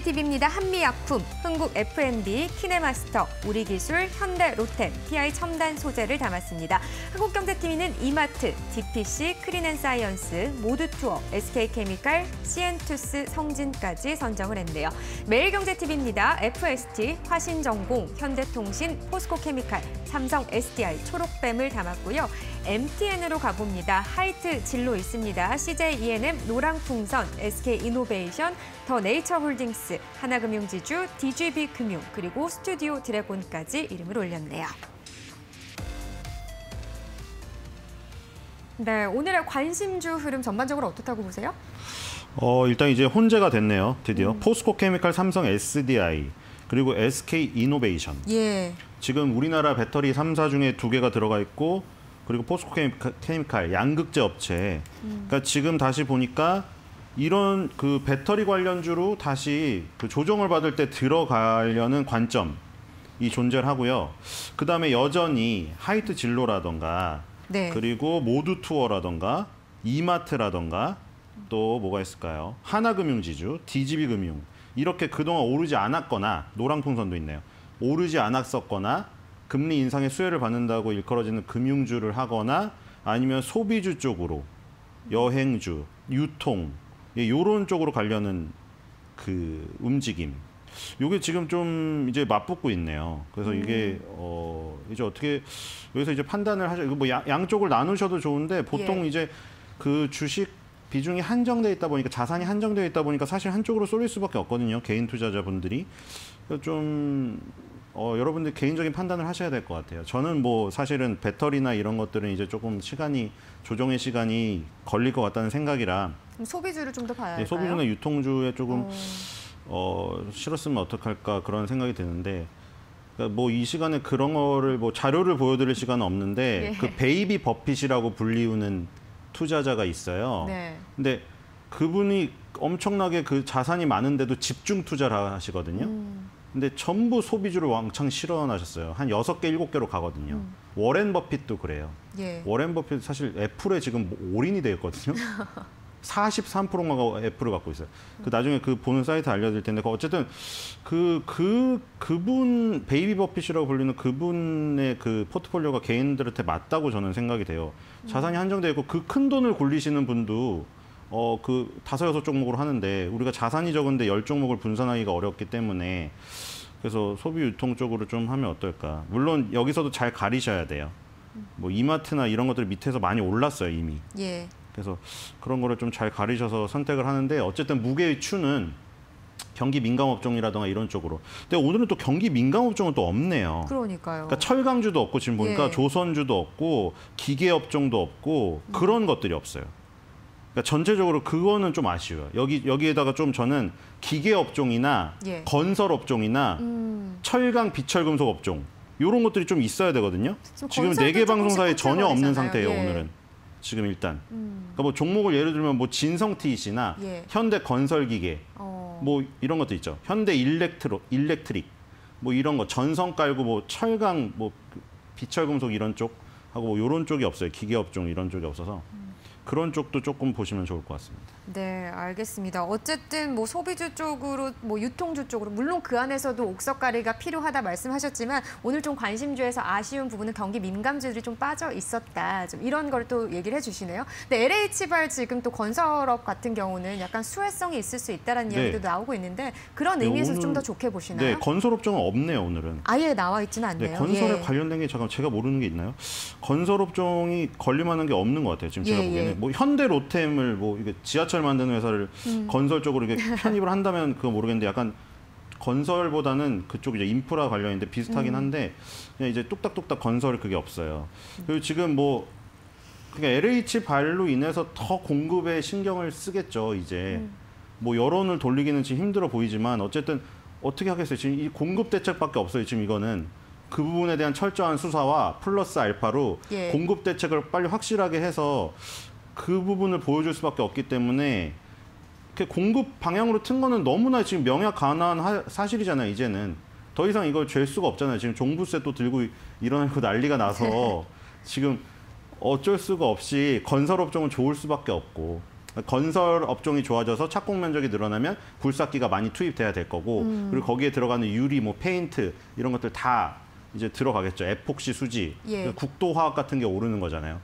경제TV입니다. 한미약품, 흥국 F&B, 키네마스터, 우리기술, 현대 롯데, TI 첨단 소재를 담았습니다. 한국경제TV는 이마트, DPC, 크린앤사이언스, 모두투어, SK케미칼, CN투스, 성진까지 선정을 했네요. 매일경제TV입니다. FST, 화신전공, 현대통신, 포스코케미칼, 삼성 SDI, 초록뱀을 담았고요. MTN으로 가봅니다. 하이트 진로 있습니다. CJ ENM, 노랑풍선, SK이노베이션, 더 네이처홀딩스, 하나금융지주, DGB금융, 그리고 스튜디오 드래곤까지 이름을 올렸네요. 네, 오늘의 관심주 흐름 전반적으로 어떻다고 보세요? 일단 이제 혼재가 됐네요. 드디어 포스코케미칼, 삼성 SDI, 그리고 SK이노베이션. 예. 지금 우리나라 배터리 3사 중에 2개가 들어가 있고, 그리고 포스코케미칼 양극재 업체. 그러니까 지금 다시 보니까 이런 그 배터리 관련주로 다시 그 조정을 받을 때 들어가려는 관점이 존재를 하고요. 그다음에 여전히 하이트 진로라던가, 네. 그리고 모두투어라던가, 이마트라던가, 또 뭐가 있을까요? 하나금융지주, DGB금융. 이렇게 그동안 오르지 않았거나, 노랑풍선도 있네요. 오르지 않았었거나, 금리 인상의 수혜를 받는다고 일컬어지는 금융주를 하거나, 아니면 소비주 쪽으로 여행주, 유통, 이런 쪽으로 가려는 그 움직임. 이게 지금 좀 이제 맞붙고 있네요. 그래서 이게 이제 어떻게 여기서 이제 판단을 하죠. 이거 뭐 양쪽을 나누셔도 좋은데 보통 예. 이제 그 주식 비중이 한정돼 있다 보니까, 자산이 한정돼 있다 보니까 사실 한쪽으로 쏠릴 수밖에 없거든요. 개인 투자자분들이. 그래서 좀 여러분들 개인적인 판단을 하셔야 될 것 같아요. 저는 뭐 사실은 배터리나 이런 것들은 이제 조금 조정의 시간이 걸릴 것 같다는 생각이라. 그럼 소비주를 좀 더 봐야 할까요? 소비주나 유통주에 조금 실었으면 어떡할까 그런 생각이 드는데, 그러니까 뭐 이 시간에 그런 거를 뭐 자료를 보여드릴 시간은 없는데, 예. 그 베이비 버핏이라고 불리우는 투자자가 있어요. 네. 근데 그분이 엄청나게 그 자산이 많은데도 집중 투자를 하시거든요. 근데 전부 소비주를 왕창 실어나셨어요. 한 6개, 7개로 가거든요. 워렌 버핏도 그래요. 예. 워렌 버핏 사실 애플에 지금 올인이 되어 있거든요. 43%가 애플을 갖고 있어요. 그 나중에 그 보는 사이트 알려드릴 텐데, 어쨌든 그분 베이비 버핏이라고 불리는 그분의 그 포트폴리오가 개인들한테 맞다고 저는 생각이 돼요. 자산이 한정되어 있고 그 큰 돈을 굴리시는 분도 그 5, 6종목으로 하는데, 우리가 자산이 적은데 10종목을 분산하기가 어렵기 때문에, 그래서 소비 유통 쪽으로 좀 하면 어떨까. 물론 여기서도 잘 가리셔야 돼요. 뭐 이마트나 이런 것들이 밑에서 많이 올랐어요, 이미. 예. 그래서 그런 거를 좀 잘 가리셔서 선택을 하는데, 어쨌든 무게의 추는 경기 민감 업종이라든가 이런 쪽으로. 근데 오늘은 또 경기 민감 업종은 또 없네요. 그러니까요. 그러니까 철강주도 없고, 지금 보니까 예. 조선주도 없고, 기계 업종도 없고, 그런 것들이 없어요. 그러니까 전체적으로 그거는 좀 아쉬워요. 여기에다가 좀 저는 기계 업종이나 예. 건설 업종이나 철강 비철금속 업종, 이런 것들이 좀 있어야 되거든요. 지금 4개 방송사에 전혀 없는 상태예요. 예. 오늘은. 지금 일단. 그러니까 뭐 종목을 예를 들면 뭐 진성TC나 예. 현대건설기계, 뭐 이런 것도 있죠. 현대일렉트릭, 뭐 이런 거, 전선 깔고 뭐 철강, 뭐 비철금속 이런 쪽 하고 뭐 이런 쪽이 없어요. 기계 업종 이런 쪽이 없어서. 그런 쪽도 조금 보시면 좋을 것 같습니다. 네, 알겠습니다. 어쨌든 뭐 소비주 쪽으로, 뭐 유통주 쪽으로, 물론 그 안에서도 옥석가리가 필요하다 말씀하셨지만, 오늘 좀 관심주에서 아쉬운 부분은 경기 민감주들이 좀 빠져 있었다. 좀 이런 걸 또 얘기를 해주시네요. 근데 LH발 지금 또 건설업 같은 경우는 약간 수혜성이 있을 수 있다는 이야기도 나오고 있는데, 그런 의미에서 좀 더 좋게 보시나요? 네, 건설업종은 없네요, 오늘은. 아예 나와 있지는 않네요. 네, 건설에 예. 관련된 게 잠깐 제가 모르는 게 있나요? 건설업종이 걸릴만한 게 없는 것 같아요. 지금 제가 보기에는. 예. 뭐 현대 로템을 뭐 이게 지하철 만드는 회사를 건설 쪽으로 이렇게 편입을 한다면 그거 모르겠는데, 약간 건설보다는 그쪽 이제 인프라 관련인데 비슷하긴 한데, 그냥 이제 뚝딱뚝딱 건설 그게 없어요. 그리고 지금 뭐 그러니까 LH 발로 인해서 더 공급에 신경을 쓰겠죠, 이제. 뭐 여론을 돌리기는 지금 힘들어 보이지만, 어쨌든 어떻게 하겠어요. 지금 이 공급 대책밖에 없어요. 지금 이거는 그 부분에 대한 철저한 수사와 플러스 알파로 예. 공급 대책을 빨리 확실하게 해서 그 부분을 보여줄 수밖에 없기 때문에, 공급 방향으로 튼 거는 너무나 지금 명약관화한 사실이잖아요. 이제는 더 이상 이걸 죄 수가 없잖아요. 지금 종부세 또 들고 일어나고 난리가 나서 지금 어쩔 수가 없이 건설업종은 좋을 수밖에 없고, 건설 업종이 좋아져서 착공 면적이 늘어나면 굴삭기가 많이 투입돼야 될 거고 그리고 거기에 들어가는 유리, 뭐 페인트 이런 것들 다 이제 들어가겠죠. 에폭시 수지, 예. 국도화학 같은 게 오르는 거잖아요.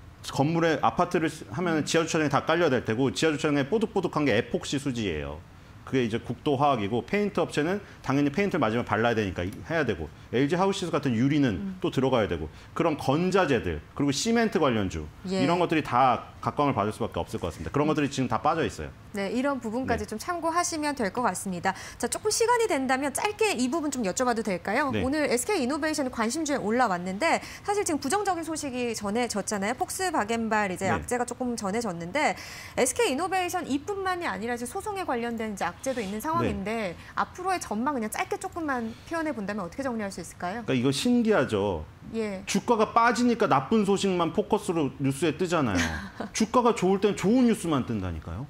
건물에 아파트를 하면 지하 주차장에 다 깔려야 될 테고 지하 주차장에 뽀득뽀득한 게 에폭시 수지예요. 그게 이제 국도화학이고 페인트 업체는 당연히 페인트를 마지막에 발라야 되니까 해야 되고 LG 하우시스 같은 유리는 또 들어가야 되고 그런 건자재들 그리고 시멘트 관련주 예. 이런 것들이 다 각광을 받을 수밖에 없을 것 같습니다. 그런 것들이 지금 다 빠져 있어요. 네, 이런 부분까지 네. 좀 참고하시면 될 것 같습니다. 자, 조금 시간이 된다면 짧게 이 부분 좀 여쭤봐도 될까요? 네. 오늘 SK이노베이션이 관심주에 올라왔는데 사실 지금 부정적인 소식이 전해졌잖아요. 폭스바겐발 이제 네. 악재가 조금 전해졌는데 SK이노베이션 이뿐만이 아니라 이제 소송에 관련된 이제 악재도 있는 상황인데 앞으로의 전망 그냥 짧게 조금만 표현해 본다면 어떻게 정리할 수 있을까요? 그러니까 이거 신기하죠. 예. 주가가 빠지니까 나쁜 소식만 포커스로 뉴스에 뜨잖아요. 주가가 좋을 땐 좋은 뉴스만 뜬다니까요.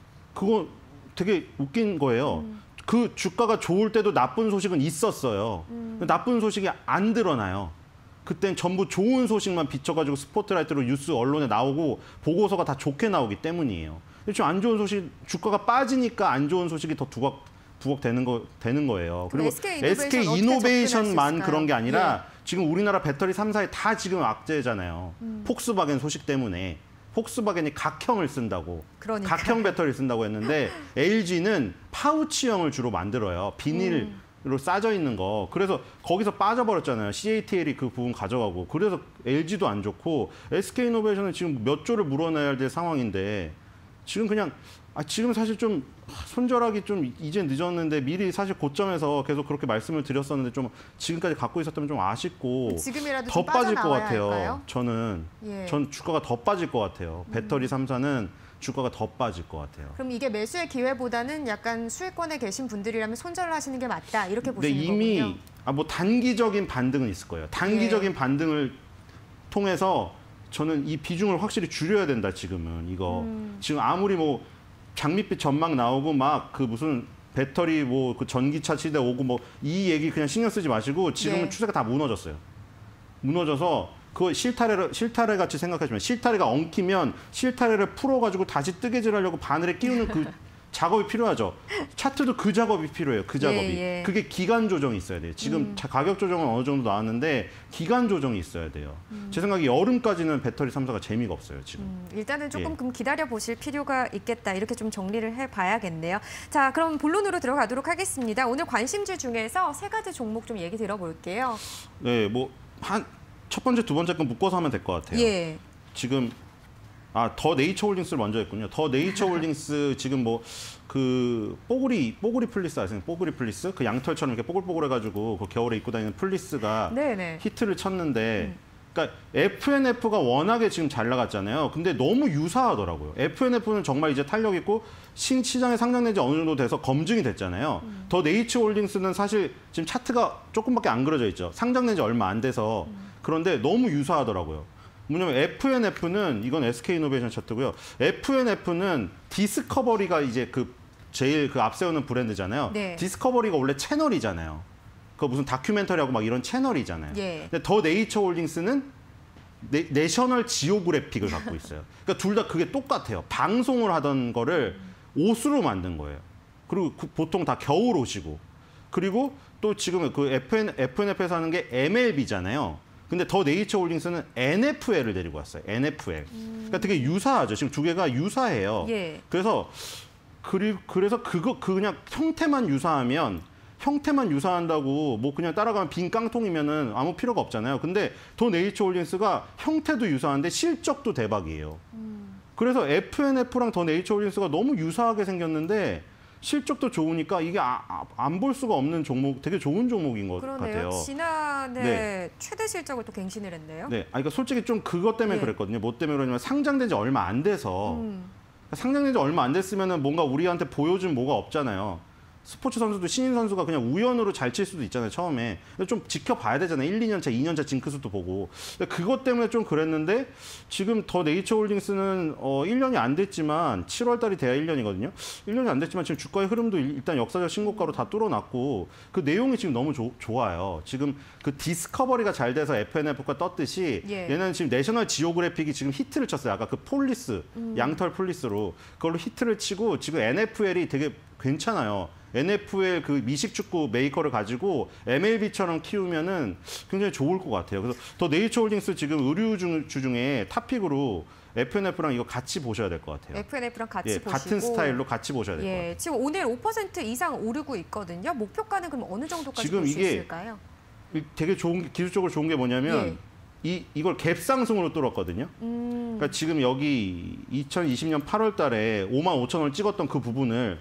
그거 되게 웃긴 거예요. 그 주가가 좋을 때도 나쁜 소식은 있었어요. 나쁜 소식이 안 드러나요. 그땐 전부 좋은 소식만 비춰가지고 스포트라이트로 뉴스 언론에 나오고 보고서가 다 좋게 나오기 때문이에요. 좀 안 좋은 소식, 주가가 빠지니까 안 좋은 소식이 더 부각 되는 거예요. 그리고 SK 이노베이션만 그런 게 아니라 지금 우리나라 배터리 3사에 다 지금 악재잖아요. 폭스바겐 소식 때문에. 폭스바겐이 각형을 쓴다고, 그러니까. 각형 배터리를 쓴다고 했는데 LG는 파우치형을 주로 만들어요. 비닐로 싸져 있는 거. 그래서 거기서 빠져버렸잖아요. CATL이 그 부분 가져가고. 그래서 LG도 안 좋고 SK이노베이션은 지금 몇 조를 물어내야 될 상황인데 지금 그냥 지금 사실 좀 손절하기 좀 이제 늦었는데 미리 사실 고점에서 계속 그렇게 말씀을 드렸었는데 좀 지금까지 갖고 있었다면 좀 아쉽고 지금이라도 더 좀 빠질 것 빠져나와야 같아요. 할까요? 저는 예. 전 주가가 더 빠질 것 같아요. 배터리 3사는 주가가 더 빠질 것 같아요. 그럼 이게 매수의 기회보다는 약간 수익권에 계신 분들이라면 손절을 하시는 게 맞다 이렇게 근데 보시는 이미 거군요. 뭐 단기적인 반등은 있을 거예요. 단기적인 예. 반등을 통해서 저는 이 비중을 확실히 줄여야 된다. 지금은 이거 지금 아무리 뭐 장밋빛 전망 나오고 막 그 무슨 배터리 뭐 그 전기차 시대 오고 뭐 이 얘기 그냥 신경 쓰지 마시고 지금은 예. 추세가 다 무너졌어요. 무너져서 그거 실타래 같이 생각하시면 실타래가 엉키면 실타래를 풀어가지고 다시 뜨개질하려고 바늘에 끼우는 그 작업이 필요하죠. 차트도 그 작업이 필요해요. 그 작업이. 예. 그게 기간 조정이 있어야 돼요. 지금 가격 조정은 어느 정도 나왔는데 기간 조정이 있어야 돼요. 제 생각에 여름까지는 배터리 3사가 재미가 없어요. 지금. 일단은 조금 예. 그럼 기다려 보실 필요가 있겠다. 이렇게 좀 정리를 해봐야겠네요. 자, 그럼 본론으로 들어가도록 하겠습니다. 오늘 관심주 중에서 세 가지 종목 좀 얘기 들어볼게요. 네, 뭐 첫 번째, 두 번째 건 묶어서 하면 될 것 같아요. 예. 지금 더 네이처 홀딩스를 먼저 했군요. 더 네이처 홀딩스 지금 뭐 그 뽀글이 플리스 아세요? 뽀글이 플리스 그 양털처럼 이렇게 뽀글뽀글해가지고 그 겨울에 입고 다니는 플리스가 네네. 히트를 쳤는데. 그러니까 FNF가 워낙에 지금 잘 나갔잖아요. 근데 너무 유사하더라고요. FNF는 정말 이제 탄력 있고 시장에 상장된 지 어느 정도 돼서 검증이 됐잖아요. 더 네이처 홀딩스는 사실 지금 차트가 조금밖에 안 그려져 있죠. 상장된 지 얼마 안 돼서. 그런데 너무 유사하더라고요. 뭐냐면 FNF는 이건 SK이노베이션 차트고요. FNF는 디스커버리가 이제 제일 앞세우는 브랜드잖아요. 네. 디스커버리가 원래 채널이잖아요. 그 무슨 다큐멘터리하고 막 이런 채널이잖아요. 예. 근데 더 네이처 홀딩스는 내셔널 지오그래픽을 갖고 있어요. 그러니까 둘 다 그게 똑같아요. 방송을 하던 거를 옷으로 만든 거예요. 그리고 보통 다 겨울 옷이고. 그리고 또 지금 그 FNF에서 하는 게 MLB잖아요. 근데 더 네이처 홀딩스는 NFL을 데리고 왔어요. NFL. 그러니까 되게 유사하죠. 지금 두 개가 유사해요. 예. 그래서 그냥 형태만 유사한다고 뭐 그냥 따라가면 빈 깡통이면은 아무 필요가 없잖아요. 근데 더 네이처 홀딩스가 형태도 유사한데 실적도 대박이에요. 그래서 FNF랑 더 네이처 홀딩스가 너무 유사하게 생겼는데 실적도 좋으니까 이게 안 볼 수가 없는 종목, 되게 좋은 종목인 것 그러네요. 같아요. 지난해 네. 최대 실적을 또 갱신을 했네요. 네, 그러니까 솔직히 좀 그것 때문에 예. 그랬거든요. 뭐 때문에 그러냐면 상장된 지 얼마 안 돼서 상장된 지 얼마 안 됐으면은 뭔가 우리한테 보여준 뭐가 없잖아요. 스포츠 선수도 신인 선수가 그냥 우연으로 잘 칠 수도 있잖아요, 처음에. 근데 좀 지켜봐야 되잖아요. 1, 2년 차, 2년 차 징크스도 보고. 그것 때문에 좀 그랬는데 지금 더 네이처 홀딩스는 1년이 안 됐지만 7월 달이 돼야 1년이거든요. 1년이 안 됐지만 지금 주가의 흐름도 일단 역사적 신고가로 다 뚫어놨고 그 내용이 지금 너무 좋아요. 지금 그 디스커버리가 잘 돼서 FNF가 떴듯이 얘는 지금 내셔널 지오그래픽이 지금 히트를 쳤어요. 아까 그 폴리스, 양털 폴리스로 그걸로 히트를 치고 지금 NFL이 되게 괜찮아요. NFL 그 미식축구 메이커를 가지고 MLB처럼 키우면은 굉장히 좋을 것 같아요. 그래서 더 네이처 홀딩스 지금 의류주 중에 탑픽으로 FNF랑 이거 같이 보셔야 될 것 같아요. FNF랑 같이 보시고. 같은 스타일로 같이 보셔야 될 것 같아요. 지금 오늘 5% 이상 오르고 있거든요. 목표가는 그럼 어느 정도까지 볼 수 있을까요? 되게 기술적으로 좋은 게 뭐냐면 이걸 갭상승으로 뚫었거든요. 그러니까 지금 여기 2020년 8월 달에 55,000원을 찍었던 그 부분을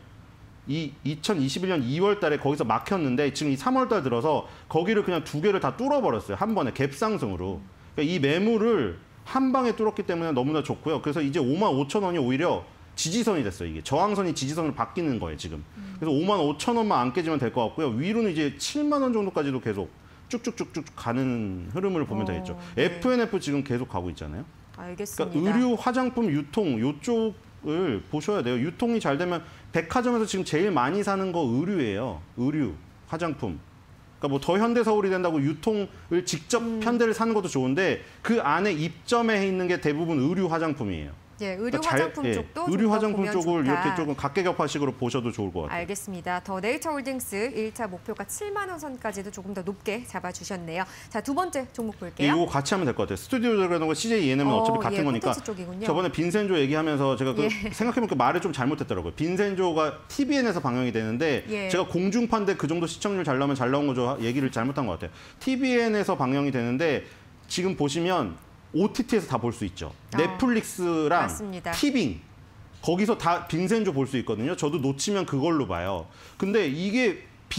2021년 2월 달에 거기서 막혔는데 지금 이 3월 달 들어서 거기를 그냥 두 개를 다 뚫어버렸어요. 한 번에 갭상승으로. 그러니까 이 매물을 한 방에 뚫었기 때문에 너무나 좋고요. 그래서 이제 55,000원이 오히려 지지선이 됐어요. 이게 저항선이 지지선으로 바뀌는 거예요, 지금. 그래서 55,000원만 안 깨지면 될 것 같고요. 위로는 이제 7만 원 정도까지도 계속 쭉쭉쭉쭉 가는 흐름을 보면 되겠죠. FNF 지금 계속 가고 있잖아요. 알겠습니다. 그러니까 의류, 화장품, 유통 요쪽을 보셔야 돼요. 유통이 잘 되면 백화점에서 지금 제일 많이 사는 거 의류예요. 의류, 화장품. 그러니까 뭐 더 현대서울이 된다고 유통을 직접 현대를 사는 것도 좋은데 그 안에 입점해 있는 게 대부분 의류, 화장품이에요. 의류 화장품 쪽도 의류 화장품 쪽을 좋다. 이렇게 조금 각계격파식으로 보셔도 좋을 것 같아요. 알겠습니다. 더 네이처 홀딩스 1차 목표가 7만 원 선까지도 조금 더 높게 잡아주셨네요. 자, 두 번째 종목 볼게요. 이거 같이 하면 될 것 같아요. 스튜디오 들어가는 거 CJ ENM은 어차피 같은 거니까. 쪽이군요. 저번에 빈센조 얘기하면서 제가 생각해보니까 말을 좀 잘못했더라고요. 빈센조가 TVN에서 방영이 되는데 제가 공중파인데 그 정도 시청률 잘 나오면 잘 나온 거죠. 얘기를 잘못한 것 같아요. TVN에서 방영이 되는데 지금 보시면 OTT에서 다 볼 수 있죠. 넷플릭스랑 맞습니다. 티빙 거기서 다 빈센조 볼 수 있거든요. 저도 놓치면 그걸로 봐요. 근데 이게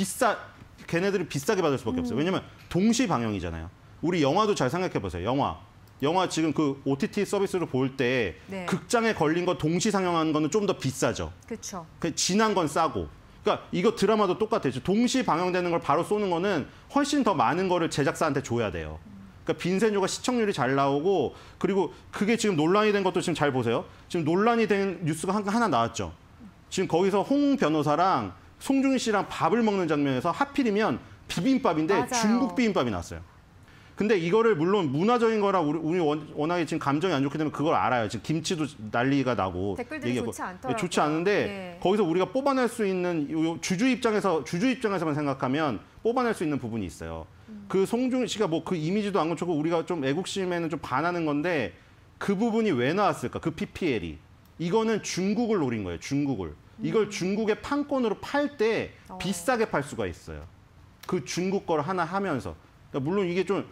걔네들이 비싸게 받을 수밖에 없어요. 왜냐면 동시 방영이잖아요. 우리 영화도 잘 생각해 보세요. 영화 지금 그 OTT 서비스로 볼 때 극장에 걸린 거 동시 상영하는 거는 좀 더 비싸죠. 그렇죠. 지난 건 싸고. 그러니까 이거 드라마도 똑같아요. 동시 방영되는 걸 바로 쏘는 거는 훨씬 더 많은 거를 제작사한테 줘야 돼요. 그러니까 빈센조가 시청률이 잘 나오고 그리고 그게 지금 논란이 된 것도 지금 잘 보세요. 지금 논란이 된 뉴스가 하나 나왔죠. 지금 거기서 홍 변호사랑 송중기 씨랑 밥을 먹는 장면에서 하필이면 비빔밥인데 맞아요. 중국 비빔밥이 나왔어요. 근데 이거를 물론 문화적인 거라 우리 워낙에 지금 감정이 안 좋기 때문에 그걸 알아요. 지금 김치도 난리가 나고 댓글들이 좋지 않더라고요. 좋지 않은데 거기서 우리가 뽑아낼 수 있는 주주 입장에서만 생각하면 뽑아낼 수 있는 부분이 있어요. 그 송중기 씨가 뭐 그 이미지도 안 고쳤고 우리가 좀 애국심에는 좀 반하는 건데 그 부분이 왜 나왔을까? 그 PPL이. 이거는 중국을 노린 거예요. 중국을. 이걸 중국의 판권으로 팔 때 비싸게 팔 수가 있어요. 그 중국 걸 하나 하면서. 그러니까 물론 이게 좀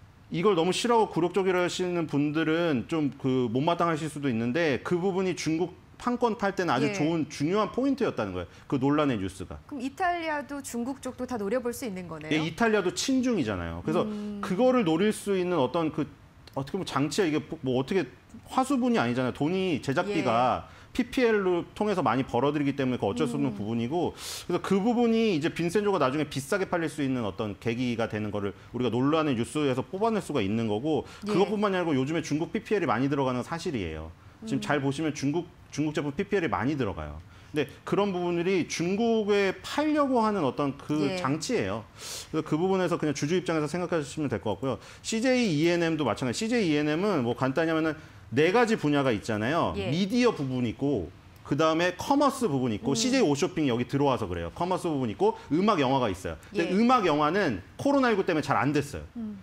이걸 너무 싫어하고 굴욕적이라 하시는 분들은 좀 그 못마땅하실 수도 있는데 그 부분이 중국 판권 팔 때는 아주 좋은 중요한 포인트였다는 거예요. 그 논란의 뉴스가. 그럼 이탈리아도 중국 쪽도 다 노려볼 수 있는 거네요? 이탈리아도 친중이잖아요. 그래서 그거를 노릴 수 있는 어떤 그 어떻게 보면 장치야 이게 뭐 어떻게 화수분이 아니잖아요. 돈이 제작비가 PPL로 통해서 많이 벌어들이기 때문에 그 어쩔 수 없는 부분이고 그래서 그 부분이 이제 빈센조가 나중에 비싸게 팔릴 수 있는 어떤 계기가 되는 거를 우리가 논란의 뉴스에서 뽑아낼 수가 있는 거고 그것뿐만이 아니고 요즘에 중국 PPL이 많이 들어가는 건 사실이에요. 지금 잘 보시면 중국 제품 PPL이 많이 들어가요. 근데 그런 부분들이 중국에 팔려고 하는 어떤 그 장치예요. 그래서 그 부분에서 그냥 주주 입장에서 생각하시면 될 것 같고요. CJ ENM도 마찬가지. CJ ENM은 뭐 간단히 하면은 4가지 분야가 있잖아요. 미디어 부분이 있고 그다음에 커머스 부분이 있고 CJ 오쇼핑이 여기 들어와서 그래요. 커머스 부분이 있고 음악 영화가 있어요. 근데 음악 영화는 코로나19 때문에 잘 안 됐어요.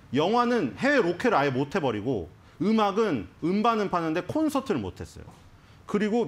영화는 해외 로켓을 아예 못 해버리고 음악은 음반은 파는데 콘서트를 못 했어요. 그리고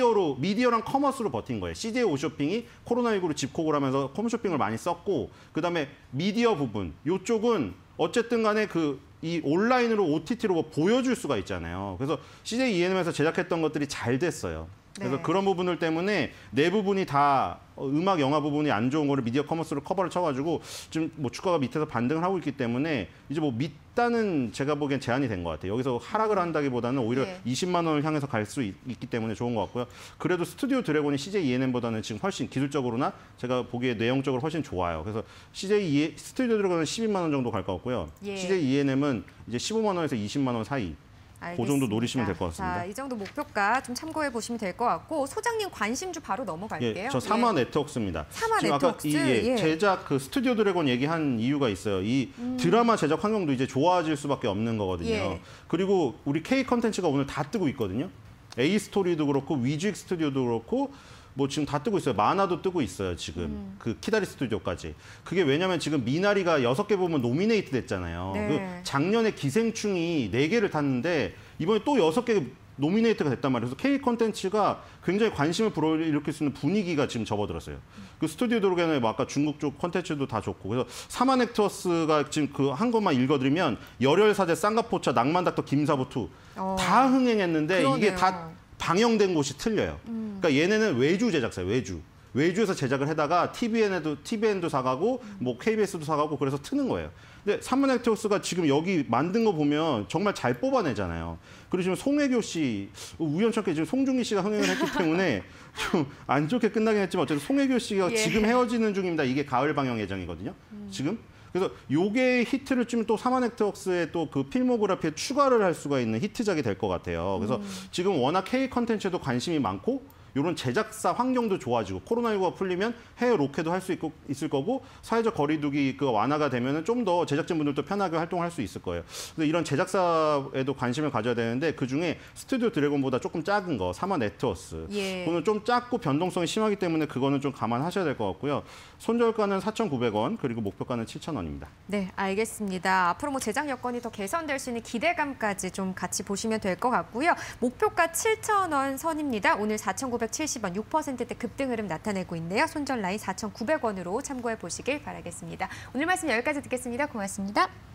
미디어랑 커머스로 버틴 거예요. CJ 오쇼핑이 코로나19로 집콕을 하면서 홈쇼핑을 많이 썼고 그다음에 미디어 부분 이쪽은 어쨌든 간에 이 온라인으로 OTT로 뭐 보여줄 수가 있잖아요. 그래서 CJ ENM에서 제작했던 것들이 잘 됐어요. 그래서 네. 그런 부분들 때문에 내 부분이 다 음악, 영화 부분이 안 좋은 거를 미디어 커머스로 커버를 쳐가지고 지금 뭐 주가가 밑에서 반등을 하고 있기 때문에 이제 뭐 밑단은 제가 보기엔 제한이 된 것 같아요. 여기서 하락을 한다기보다는 오히려 예. 20만 원을 향해서 갈 수 있기 때문에 좋은 것 같고요. 그래도 스튜디오 드래곤이 CJ ENM보다는 지금 훨씬 기술적으로나 제가 보기에 내용적으로 훨씬 좋아요. 그래서 스튜디오 드래곤은 12만 원 정도 갈 것 같고요. 예. CJ ENM은 이제 15만 원에서 20만 원 사이. 그 정도 노리시면 될 것 같습니다. 자, 이 정도 목표가 좀 참고해 보시면 될 것 같고 소장님 관심주 바로 넘어갈게요. 예, 저 사마 네트워크입니다. 사마 지금 네트워크스. 아까 이 예. 제작 그 스튜디오 드래곤 얘기한 이유가 있어요. 이 드라마 제작 환경도 이제 좋아질 수밖에 없는 거거든요. 예. 그리고 우리 K 컨텐츠가 오늘 다 뜨고 있거든요. A 스토리도 그렇고 위직 스튜디오도 그렇고 뭐 지금 다 뜨고 있어요. 만화도 뜨고 있어요. 지금 그 키다리 스튜디오까지. 그게 왜냐면 지금 미나리가 6개 보면 노미네이트 됐잖아요. 네. 그 작년에 기생충이 4개를 탔는데 이번에 또 6개 노미네이트가 됐단 말이에요. 그래서 K 컨텐츠가 굉장히 관심을 불어일으킬 수 있는 분위기가 지금 접어들었어요. 그 스튜디오 드래곤의 뭐 아까 중국 쪽 컨텐츠도 다 좋고 그래서 사마넥터스가 지금 그 한 것만 읽어드리면 열혈사제, 쌍가포차, 낭만닥터, 김사부투 다 흥행했는데 그러네요. 이게 다 방영된 곳이 틀려요. 그러니까 얘네는 외주 제작사예요. 외주에서 제작을 해다가 TVN도 사가고 뭐 KBS도 사가고 그래서 트는 거예요. 근데 사마넥터스가 지금 여기 만든 거 보면 정말 잘 뽑아내잖아요. 그리고 지금 송혜교 씨, 우연찮게 지금 송중기 씨가 흥행을 했기 때문에 좀 안 좋게 끝나긴 했지만 어쨌든 송혜교 씨가 예. 지금 헤어지는 중입니다. 이게 가을 방영 예정이거든요. 지금. 그래서 요게 히트를 치면 또 사마넥트웍스의 또 그 필모그래피에 추가를 할 수가 있는 히트작이 될 것 같아요. 그래서 지금 워낙 K 컨텐츠에도 관심이 많고 이런 제작사 환경도 좋아지고 코로나19가 풀리면 해외 로켓도 할 수 있을 거고 사회적 거리두기 그 완화가 되면은 좀 더 제작진분들도 편하게 활동할 수 있을 거예요. 그래서 이런 제작사에도 관심을 가져야 되는데 그 중에 스튜디오 드래곤보다 조금 작은 거 사마 네트워스 예. 그거는 좀 작고 변동성이 심하기 때문에 그거는 좀 감안하셔야 될 것 같고요. 손절가는 4,900원 그리고 목표가는 7,000원입니다. 네, 알겠습니다. 앞으로 뭐 제작 여건이 더 개선될 수 있는 기대감까지 좀 같이 보시면 될 것 같고요. 목표가 7,000원 선입니다. 오늘 4,970원, 6%대 급등 흐름 나타내고 있네요. 손절 라인 4,900원으로 참고해 보시길 바라겠습니다. 오늘 말씀 여기까지 듣겠습니다. 고맙습니다.